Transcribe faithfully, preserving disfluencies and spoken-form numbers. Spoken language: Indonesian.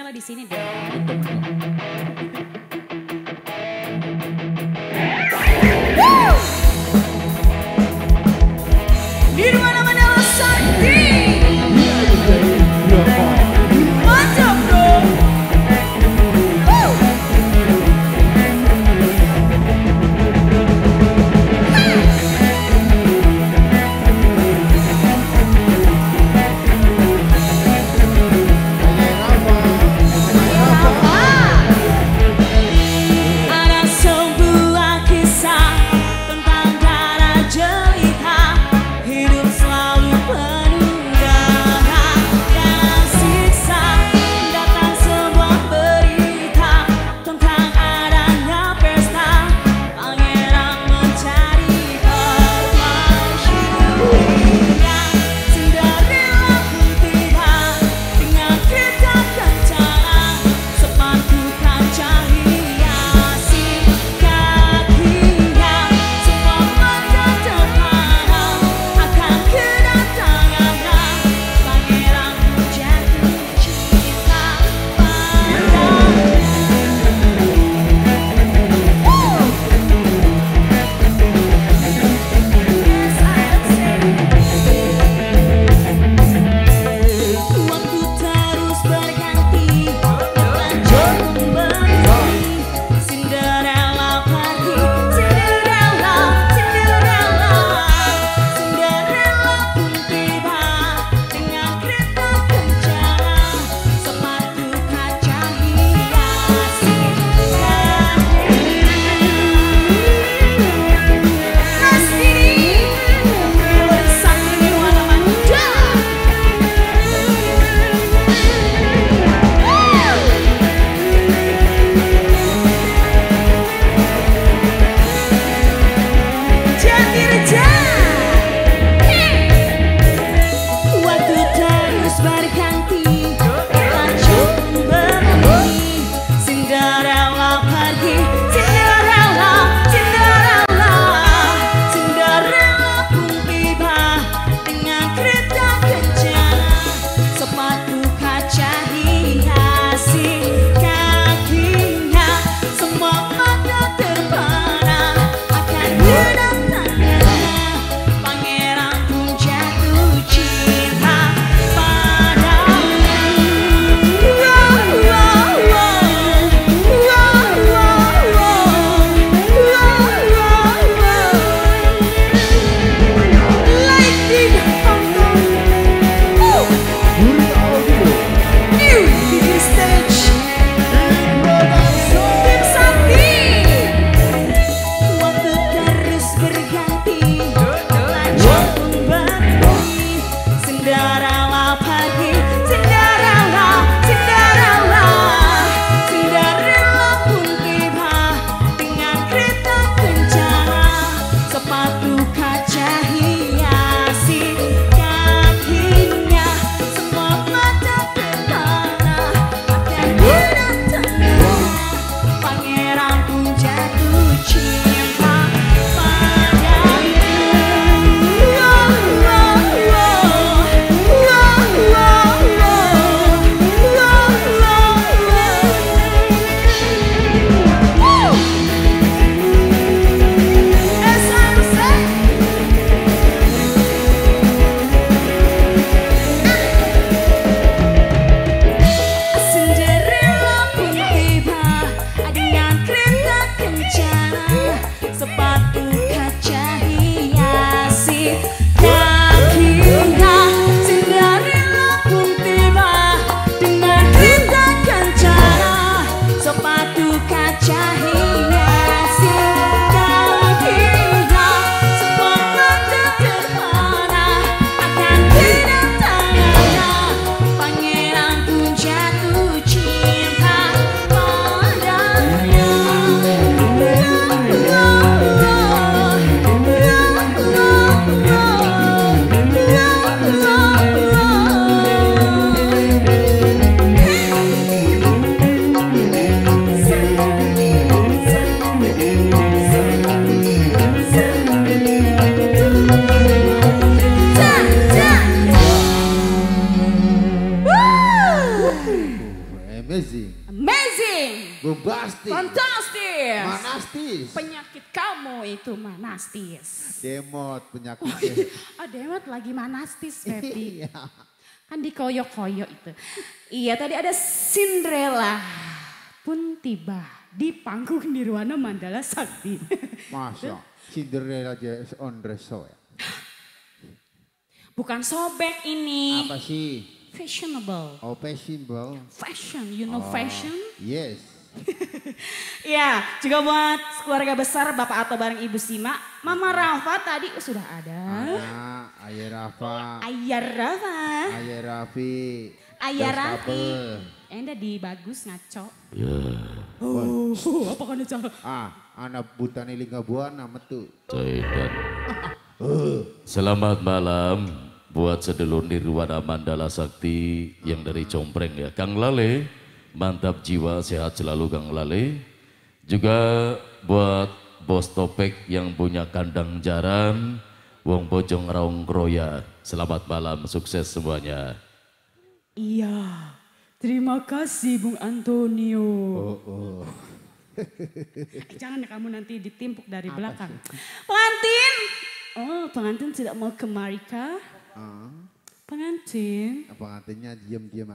Stella di sini deh. Di mana-mana Sakti. Mantap dong. Amazing. Amazing. Bombastic. Fantastis. Manastis. Penyakit kamu itu manastis. Demot penyakitnya. Oh demot lagi manastis Pepi. Iya. Kan dikoyok-koyok itu. Iya tadi ada Cinderella pun tiba di panggung Nirwana Mandala Sakti. Masa Cinderella aja on dress show ya? Bukan sobek ini. Apa sih? Fashionable. Oh fashionable. Fashion, you know Oh, fashion? Yes. Ya, juga buat keluarga besar Bapak Ato bareng Ibu Sima. Mama Rafa tadi oh, sudah ada. Ada Ayah Rafa. Ayah Rafa. Ayah Raffi. Ayah Bos Raffi. Kabel. Enda di bagus ngaco. Ya, Oh, apa kan itu? Ah, anak buta niling buana metu. Zaidan. Selamat malam buat sedulur Nirwana Mandala Sakti yang dari Compreng ya. Kang Lale, mantap jiwa, sehat selalu Kang Lale. Juga buat Bos Topek yang punya kandang jaran, Wong Bojong Raung Kroya. Selamat malam, sukses semuanya. Iya, terima kasih Bung Antonio. Oh, oh. Eh, jangan ya kamu nanti ditimpuk dari belakang. Pengantin, oh pengantin tidak mau ke Marika. Ah, Pengantin. pengantinnya diam-diam